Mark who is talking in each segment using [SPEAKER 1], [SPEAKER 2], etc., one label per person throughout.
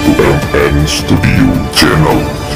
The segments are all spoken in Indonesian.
[SPEAKER 1] MN Studio Channel.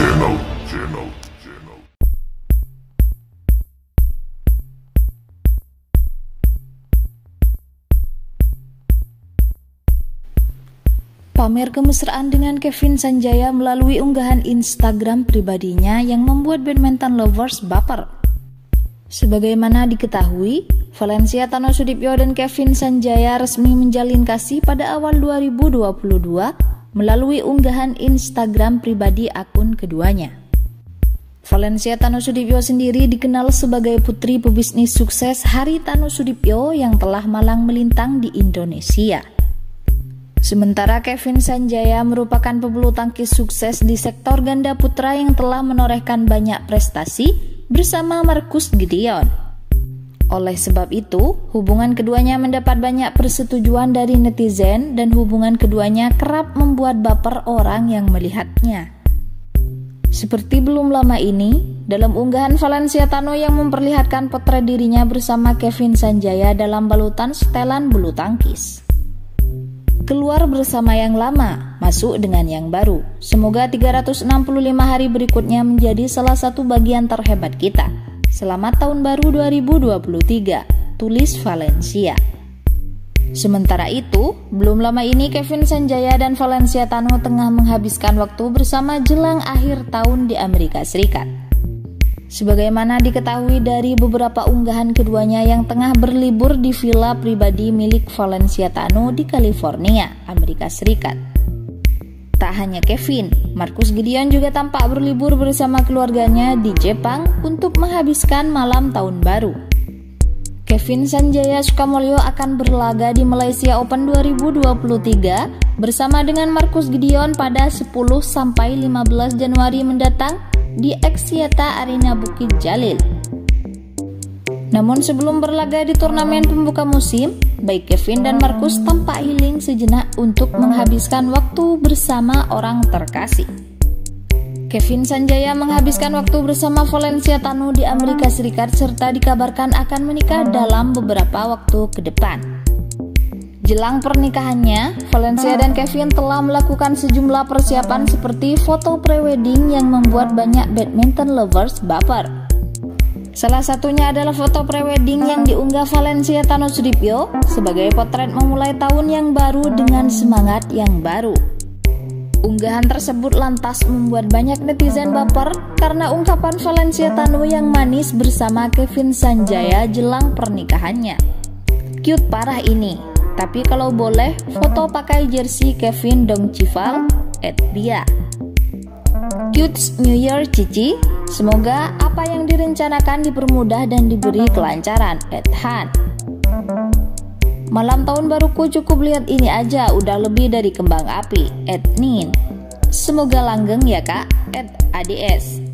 [SPEAKER 2] Pamer kemesraan dengan Kevin Sanjaya melalui unggahan Instagram pribadinya yang membuat badminton lovers baper. Sebagaimana diketahui, Valencia Thanosudibyo dan Kevin Sanjaya resmi menjalin kasih pada awal 2022 melalui unggahan Instagram pribadi akun keduanya. Valencia Thanosudibyo sendiri dikenal sebagai putri pebisnis sukses Hari Thanosudibyo yang telah malang melintang di Indonesia. Sementara Kevin Sanjaya merupakan pebulu tangkis sukses di sektor ganda putra yang telah menorehkan banyak prestasi bersama Marcus Gideon. Oleh sebab itu, hubungan keduanya mendapat banyak persetujuan dari netizen dan hubungan keduanya kerap membuat baper orang yang melihatnya. Seperti belum lama ini, dalam unggahan Valencia Thano yang memperlihatkan potret dirinya bersama Kevin Sanjaya dalam balutan setelan bulu tangkis. Keluar bersama yang lama, masuk dengan yang baru. Semoga 365 hari berikutnya menjadi salah satu bagian terhebat kita. Selamat tahun baru 2023, tulis Valencia. Sementara itu, belum lama ini Kevin Sanjaya dan Valencia Thano tengah menghabiskan waktu bersama jelang akhir tahun di Amerika Serikat. Sebagaimana diketahui dari beberapa unggahan keduanya yang tengah berlibur di villa pribadi milik Valencia Thano di California, Amerika Serikat. Tak hanya Kevin, Marcus Gideon juga tampak berlibur bersama keluarganya di Jepang untuk menghabiskan malam tahun baru. Kevin Sanjaya Sukamulyo akan berlaga di Malaysia Open 2023 bersama dengan Marcus Gideon pada 10-15 Januari mendatang di Axiata Arena Bukit Jalil. Namun sebelum berlaga di turnamen pembuka musim, baik Kevin dan Marcus tampak healing sejenak untuk menghabiskan waktu bersama orang terkasih. Kevin Sanjaya menghabiskan waktu bersama Valencia Thano di Amerika Serikat serta dikabarkan akan menikah dalam beberapa waktu ke depan. Jelang pernikahannya, Valencia dan Kevin telah melakukan sejumlah persiapan seperti foto prewedding yang membuat banyak badminton lovers baper. Salah satunya adalah foto prewedding yang diunggah Valencia Thanosudibyo sebagai potret memulai tahun yang baru dengan semangat yang baru. Unggahan tersebut lantas membuat banyak netizen baper karena ungkapan Valencia Thano yang manis bersama Kevin Sanjaya jelang pernikahannya. Cute parah ini. Tapi kalau boleh, foto pakai jersey Kevin Dongchival @dia. Cute New Year Cici. Semoga apa yang direncanakan dipermudah dan diberi kelancaran @han. Malam tahun baruku cukup lihat ini aja udah lebih dari kembang api @nin. Semoga langgeng ya kak @ads.